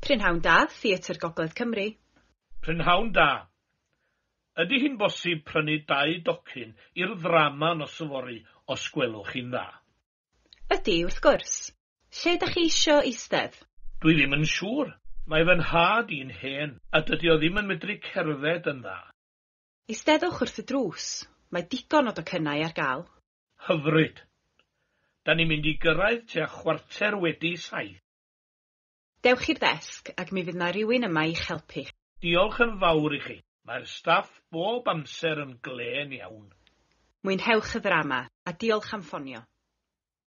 Prynhawn da, Theatr Gogledd Cymru. Prynhawn da. Ydy hi'n bosib prynu 2 docyn i'r ddrama nos yfory os gwelwch chi'n dda? Ydy, wrth gwrs. Lle ydych chi isio eistedd? Dwi ddim yn siŵr. Mae fy nhad i'n hen, a dydy o ddim yn medru cerdded yn dda. Eisteddwch wrth y drws. Mae digon o docynnau ar gael. Hyfryd. Da ni'n mynd i gyrraedd tua 7:15. Dewch i'r ddesg ac mi fydd yna rhywun yma i'ch helpu. Diolch yn fawr i chi. Mae'r staff bob amser yn glên iawn. Mwynhewch y ddrama a diolch am ffonio.